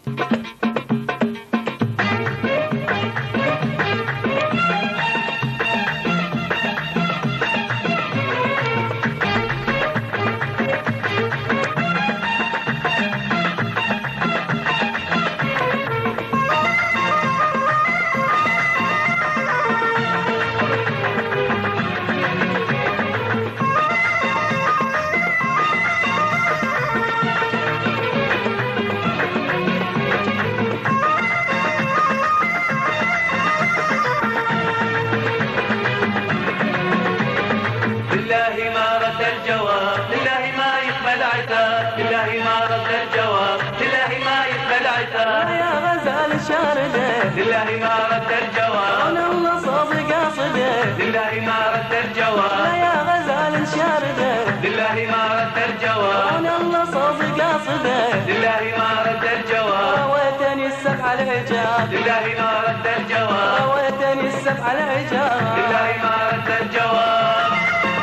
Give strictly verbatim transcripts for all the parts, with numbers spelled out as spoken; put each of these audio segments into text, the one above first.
لله ما رد الجواب، لله ما يقبل عتاب يا غزال الشاردة، لله ما رد الجواب، انا الله صادق قاصده، لله ما رد الجواب، يا غزال الشاردة، لله ما رد الجواب، انا الله صادق قاصده، لله ما رد الجواب، رويتني السبع العجاب، لله ما رد الجواب، رويتني السبع العجاب، لله ما رد الجواب.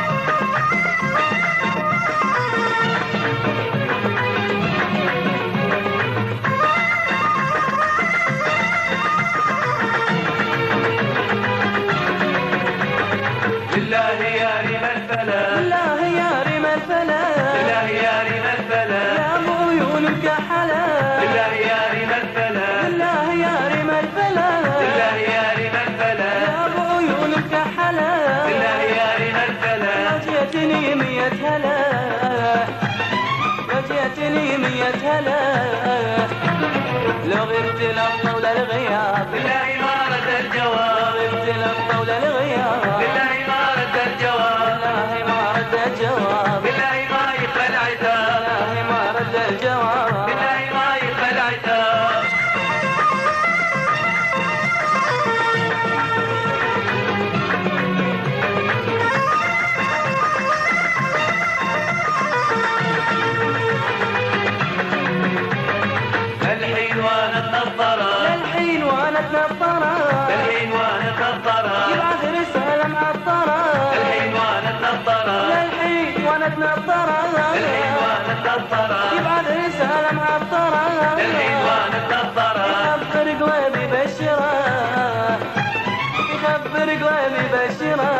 لله يا ريم الفلا، لله يا ريم الفلا، لله يا ريم الفلا، يا ابو عيون الكحلا، لله يا ريم الفلا، لله يا ريم الفلا، لله يا ريم الفلا، يا ابو عيون الكحلا، لله يا ريم الفلا، جيتني مية هلا، جيتني مية هلا، لو غبت الطول الغياب، لله ما رد الجواب، غبت الطول الغياب، لله ما رد الجواب، لله ما رد الجواب، لله ما يقبل عتاب، لله ما رد الجواب، لله ما يقبل عتاب. الحين وانا تنطرة، للحين وانا تنطرة، الحين وانا تنطرة، يبعث رسالة معطرة، الحين وانا تنطرة، للحين وانا تنطرة، الحين وانا تنطرة، يبعث رسالة معطرة، الحين وانا تنطرة، يخبر قلبي بشرة، يخبر قلبي بشرة،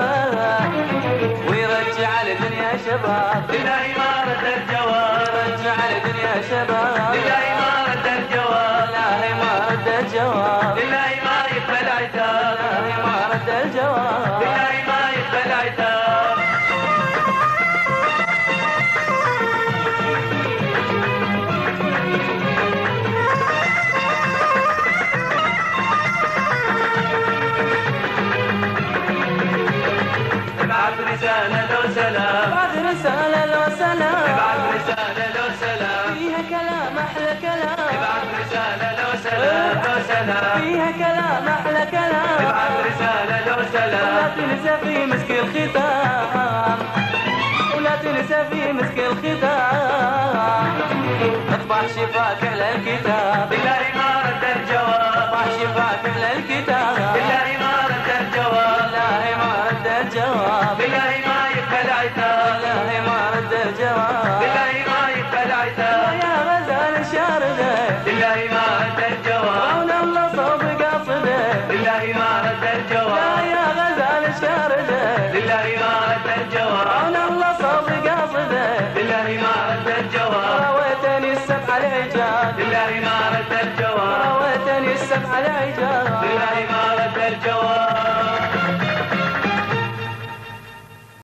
ويرجع الدنيا شباب، لله ما رد الجواب، يرجع الدنيا شباب، لله ما رد الجواب، لله ما رد الجواب، لله ما يقبل عتاب، لله ما رد الجواب، لله ما يقبل عتاب. ابعث رسالة لو سلام، بعد رسالة لو سلام، ابعث رسالة لو سلام، فيها كلام أحلى كلام، ابعث رسالة لو سلام، لو سلام، فيها كلام أحلى كلام، ابعث رسالة لو ولا سلام، تنسى في مسك الختام، ولا تنسى في مسك الختام، اطبع شفاك على الكتاب، لله ما رد الجواب، اطبع شفاك على الكتاب، لله ما رد الجواب، لله ما رد الجواب، لله ما يقبل عتاب، لله ما رد الجواب، لله ما يقبل عتاب، يا غزال الشاردة، لله ما رد الجواب، عون الله صوب قاصده، لله ما رد لا الجواب، يا غزال الشاردة، لله ما رد الجواب، عون الله صوب قاصده، لله ما رد الجواب، رويتني السبع العجاب، لله ما رد الجواب، رويتني السبع العجاب، لله ما رد الجواب.